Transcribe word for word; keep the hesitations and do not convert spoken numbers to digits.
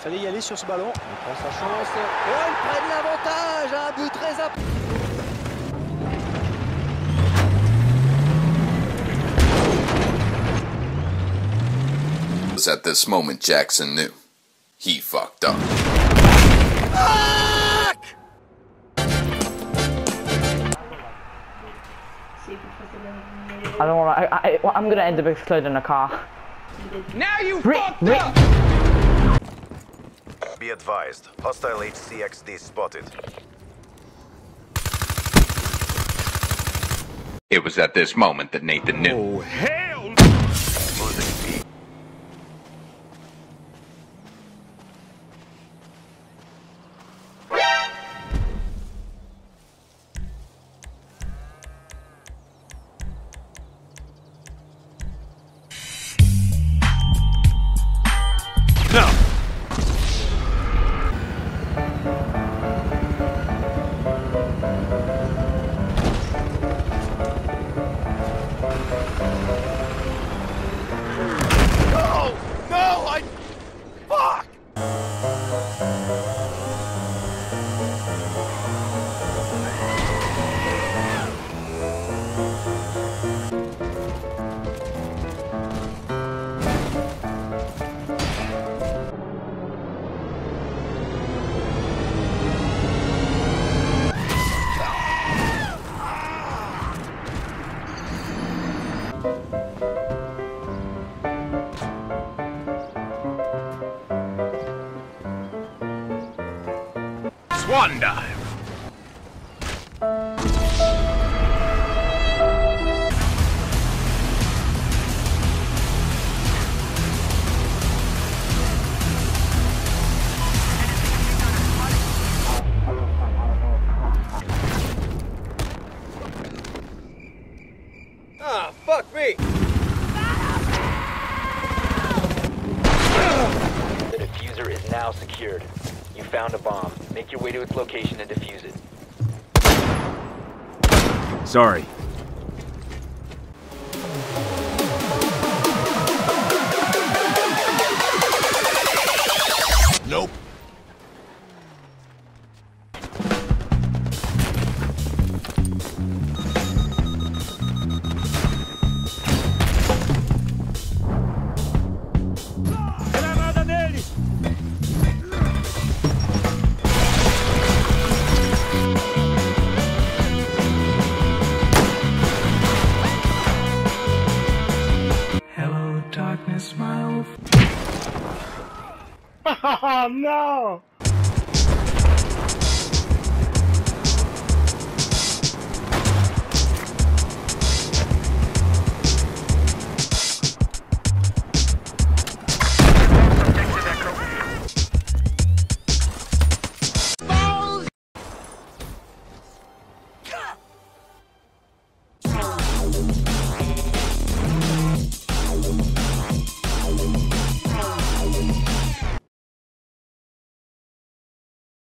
fallait y aller sur ce ballon. Il prend sa chance. Oh, ils prennent l'avantage. Un but très important. It was at this moment Jackson knew he fucked up. I don't want to. I, I, I'm gonna end up exploding in a car. Now you Rick, fucked Rick. up! Be advised, hostile H C X D spotted. It was at this moment that Nathan knew. Oh, hell! Losing B. No! No! No! I... Fuck! Swan dive! Ah, fuck me. The diffuser is now secured. You found a bomb. Make your way to its location and defuse it. Sorry. Nope. Granada neles! Hello, darkness, my old. Oh no!